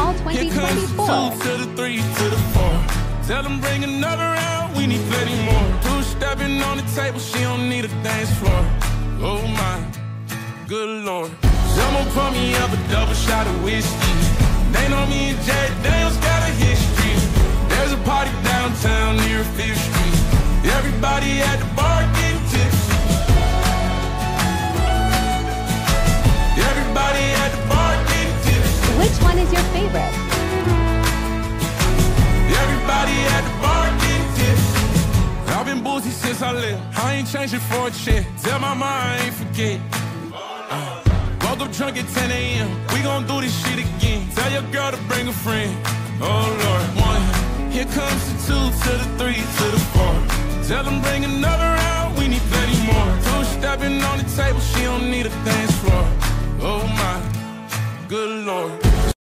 Fall 2024. Here comes the 2 to the 3 to the 4. Tell them bring another round, we need plenty more. Two-stepping on the table, she don't need a dance floor. Oh my, good Lord. Someone pour me up a double shot of whiskey. They know me and Jay Daniels got a history. There's a party downtown near 5th Street. Everybody at the bar getting tipsy. Everybody at the bar getting tipsy. Which one is your favorite? Everybody at the bar getting tipsy. I've been boozy since I left. I ain't changing for a check. Tell my mom I ain't forget. Woke up drunk at 10 a.m. We gon' do this shit again. Tell your girl to bring a friend. Oh Lord. 1. Here comes the 2 to the 3 to the 4. Tell them bring another round, we need plenty more. Two-stepping on the table, she don't need a dance floor. Oh my, good Lord.